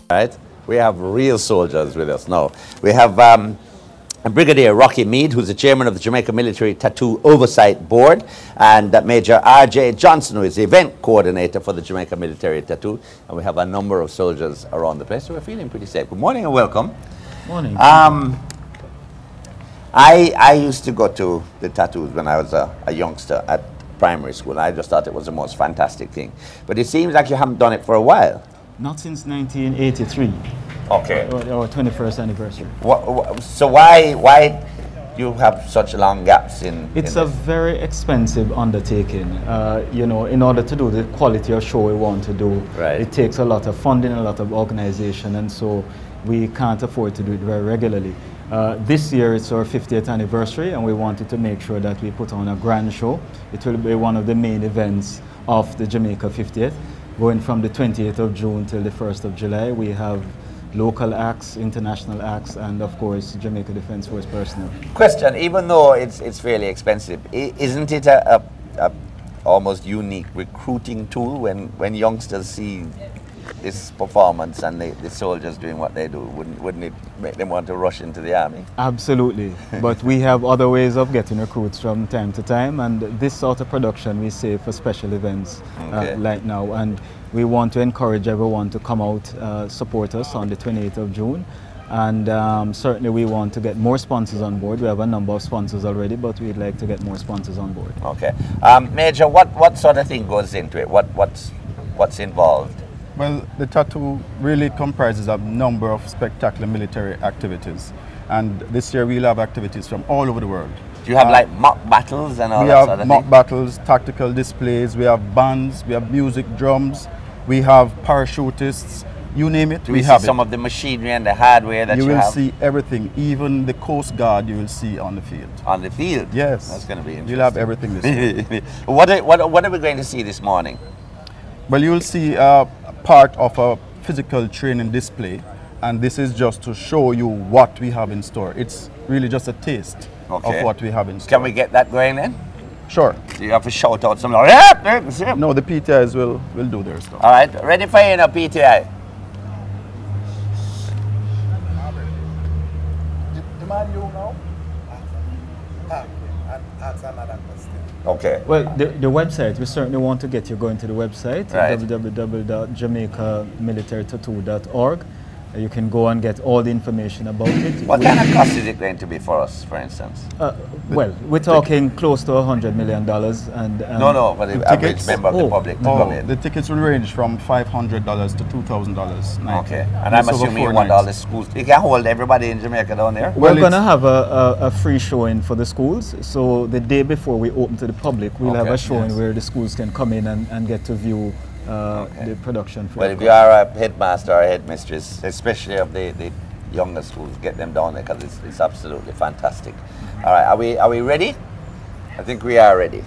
Right? We have real soldiers with us now. We have Brigadier Meade, who's the chairman of the Jamaica Military Tattoo Oversight Board, and Major R.J. Johnson, who is the event coordinator for the Jamaica Military Tattoo. And we have a number of soldiers around the place, so we're feeling pretty safe. Good morning and welcome. Morning. I used to go to the tattoos when I was a youngster at primary school. I just thought it was the most fantastic thing. But it seems like you haven't done it for a while. Not since 1983. Okay. Our 21st anniversary. So why you have such long gaps in? It's a very expensive undertaking. You know, in order to do the quality of show we want to do, right, it takes a lot of funding, a lot of organization, and so we can't afford to do it very regularly. This year it's our 50th anniversary, and we wanted to make sure that we put on a grand show. It will be one of the main events of the Jamaica 50th. Going from the 28th of June till the 1st of July, we have local acts, international acts, and of course Jamaica Defence Force personnel. Question, even though it's fairly expensive, isn't it a almost unique recruiting tool when youngsters see this performance and the soldiers doing what they do? Wouldn't it make them want to rush into the army? Absolutely. But we have other ways of getting recruits from time to time, and this sort of production we save for special events like now. And we want to encourage everyone to come out, support us on the 28th of June. And certainly we want to get more sponsors on board. We have a number of sponsors already, but we'd like to get more sponsors on board. Okay. Major, what sort of thing goes into it? What's involved? Well, the tattoo really comprises a number of spectacular military activities. And this year we'll have activities from all over the world. Do you have like mock battles and all that sort of thing? We have mock battles, tactical displays, we have bands, we have music, drums, we have parachutists, you name it, we have some of the machinery and the hardware that you have? You will see everything, even the Coast Guard you will see on the field. On the field? Yes. That's going to be interesting. You'll have everything this year. What are we going to see this morning? Well, you'll see part of a physical training display, and this is just to show you what we have in store. It's really just a taste of what we have in store. Can we get that going then? Sure. So you have to shout out something. No, the PTIs will do their stuff. All right, ready for you now, PTI. Okay. Well, the website, we certainly want to get you going to the website, right, www.jamaicamilitarytattoo.org. You can go and get all the information about it. What kind of cost is it going to be for us, for instance? Well, we're talking close to $100 million. No, but the average member of the public to come in. The tickets will range from $500 to $2,000. Okay, and I'm assuming you want all the schools. You can hold everybody in Jamaica down there? We're going to have a free showing for the schools. So the day before we open to the public, we'll have a showing where the schools can come in and get to view the production. Well, if you are a headmaster or a headmistress, especially of the younger schools, get them down there because it's absolutely fantastic. All right, are we ready? I think we are ready.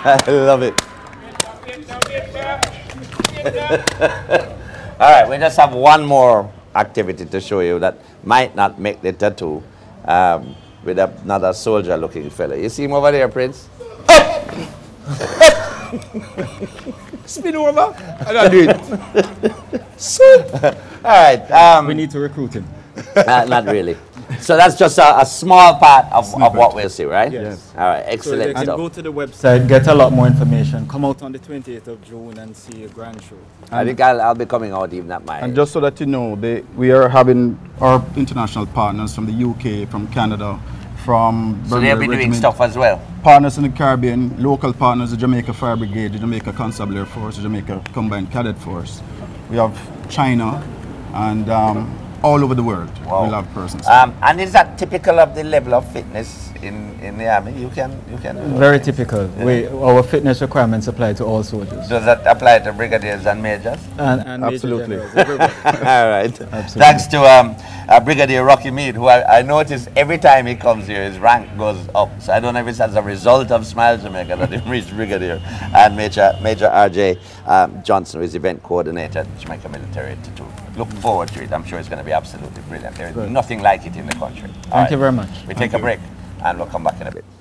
I love it. All right, we just have one more activity to show you that might not make the tattoo with another soldier-looking fella. You see him over there, Prince? Spin over. I gotta do it. All right. We need to recruit him. Not really. So that's just a small part of what we'll see, right? Yes. All right, So excellent they can stuff. go to the website, get a lot more information, come out on the 28th of June and see a grand show. I think I'll be coming out even at my And just so that you know, we are having our international partners from the UK, from Canada, from So they'll be doing stuff as well. Partners in the Caribbean, local partners, the Jamaica Fire Brigade, the Jamaica Constabulary Force, the Jamaica Combined Cadet Force. We have China and all over the world. Wow. We'll have persons. And is that typical of the level of fitness in the army? You can Very typical. Our fitness requirements apply to all soldiers. Does that apply to brigadiers and majors? And major Absolutely. generals, everybody. All right. Absolutely. Thanks to Brigadier Rocky Meade, who I notice every time he comes here, his rank goes up. So I don't know if it's as a result of Smile Jamaica that he reached Brigadier. And Major R.J. Johnson, who is event coordinator at Jamaica Military Tattoo. Look forward to it. I'm sure it's going to be absolutely brilliant. There is nothing like it in the country. Thank you very much. We take a break and we'll come back in a bit.